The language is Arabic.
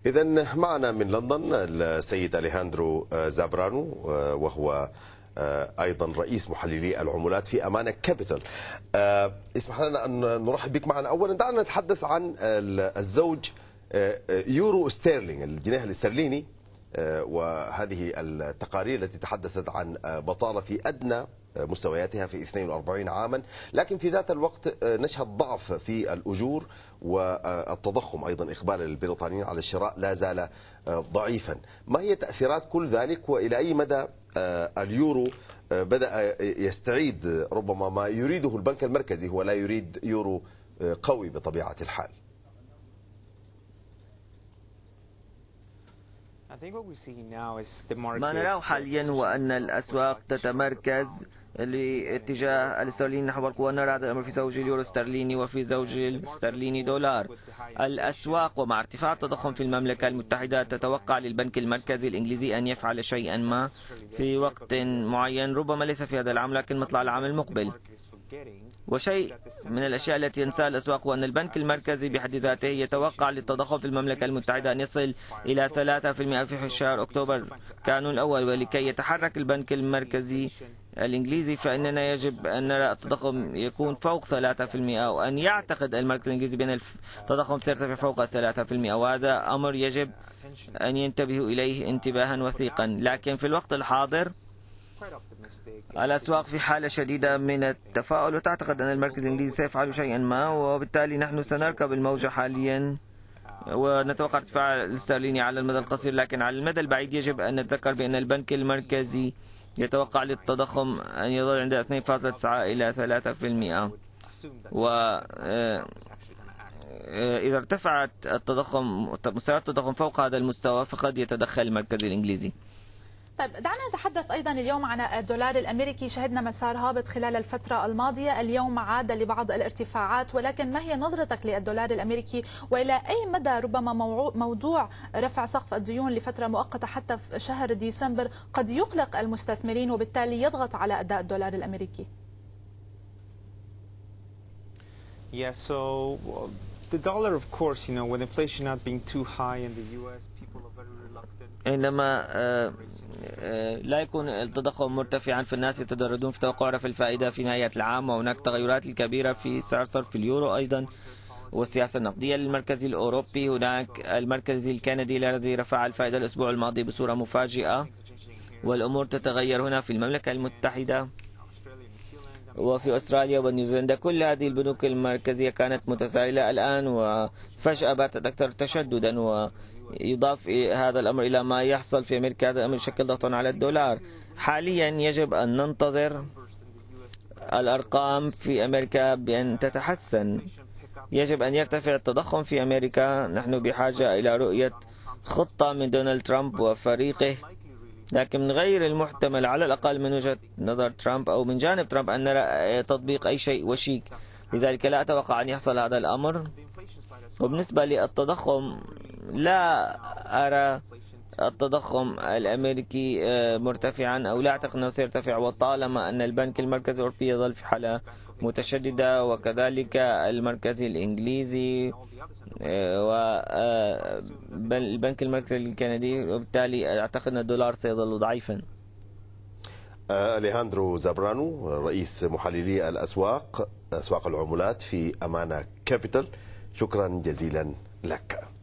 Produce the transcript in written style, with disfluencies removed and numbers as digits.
إذن معنا من لندن السيد أليهاندرو زابرانو، وهو أيضا رئيس محللي العملات في أمانة كابيتال. اسمح لنا أن نرحب بك معنا. أولا دعنا نتحدث عن الزوج يورو ستيرلينغ، الجنيه الاسترليني، وهذه التقارير التي تحدثت عن بطالة في أدنى مستوياتها في 42 عاما، لكن في ذات الوقت نشهد ضعف في الأجور، والتضخم أيضا إقبال البريطانيين على الشراء لا زال ضعيفا. ما هي تأثيرات كل ذلك، وإلى أي مدى اليورو بدأ يستعيد ربما ما يريده البنك المركزي؟ هو لا يريد يورو قوي بطبيعة الحال. ما نراه حاليا هو أن الأسواق تتمركز لاتجاه الاسترليني نحو القوة. نرى هذا الأمر في زوج اليورو استرليني وفي زوج الاسترليني دولار. الأسواق ومع ارتفاع التضخم في المملكة المتحدة تتوقع للبنك المركزي الإنجليزي أن يفعل شيئا ما في وقت معين، ربما ليس في هذا العام لكن مطلع العام المقبل. وشيء من الأشياء التي ينساها الأسواق هو أن البنك المركزي بحد ذاته يتوقع للتضخم في المملكة المتحدة أن يصل إلى 3% في شهر أكتوبر كانون الأول. ولكي يتحرك البنك المركزي الإنجليزي فإننا يجب أن نرى التضخم يكون فوق 3%، وأن يعتقد المركز الإنجليزي بأن التضخم سيرتفع فوق 3%، وهذا أمر يجب أن ينتبهوا إليه انتباها وثيقا. لكن في الوقت الحاضر الأسواق في حالة شديدة من التفاؤل، وتعتقد أن المركز الإنجليزي سيفعل شيئا ما، وبالتالي نحن سنركب الموجة حاليا ونتوقع ارتفاع الاسترليني على المدى القصير. لكن على المدى البعيد يجب أن نتذكر بأن البنك المركزي يتوقع للتضخم أن يظل عند 2.9 إلى 3%، وإذا ارتفعت مستويات التضخم فوق هذا المستوى فقد يتدخل المركز الإنجليزي. طيب دعنا نتحدث أيضا اليوم عن الدولار الأمريكي. شهدنا مسار هابط خلال الفترة الماضية، اليوم عاد لبعض الارتفاعات، ولكن ما هي نظرتك للدولار الأمريكي، وإلى أي مدى ربما موضوع رفع سقف الديون لفترة مؤقتة حتى في شهر ديسمبر قد يقلق المستثمرين وبالتالي يضغط على أداء الدولار الأمريكي؟ The dollar, of course, with inflation not being too high in the US, people are very reluctant. عندما لا يكون التضخم مرتفعا فالناس يتدردون في توقع رفع الفائدة في نهاية العام، وهناك تغيرات كبيرة في سعر صرف اليورو أيضا والسياسة النقدية للمركزي الأوروبي. هناك المركزي الكندي الذي رفع الفائدة الأسبوع الماضي بصورة مفاجئة، والأمور تتغير هنا في المملكة المتحدة وفي أستراليا ونيوزيلندا. كل هذه البنوك المركزية كانت متسائلة الآن وفجأة باتت أكثر تشددا، ويضاف هذا الأمر إلى ما يحصل في أمريكا. هذا الأمر يشكل ضغطا على الدولار. حاليا يجب أن ننتظر الأرقام في أمريكا بأن تتحسن. يجب أن يرتفع التضخم في أمريكا. نحن بحاجة إلى رؤية خطة من دونالد ترامب وفريقه، لكن من غير المحتمل على الأقل من وجهة نظر ترامب أو من جانب ترامب أن نرى تطبيق أي شيء وشيك. لذلك لا أتوقع أن يحصل هذا الأمر. وبالنسبة للتضخم لا أرى التضخم الأمريكي مرتفعا، أو لا أعتقد أنه سيرتفع، وطالما أن البنك المركزي الأوروبي يظل في حالة متشددة، وكذلك المركزي الإنجليزي والبنك المركزي الكندي، وبالتالي أعتقد أن الدولار سيظل ضعيفا. أليهاندرو زابرانو، رئيس محللي أسواق العملات في أمانة كابيتال، شكرا جزيلا لك.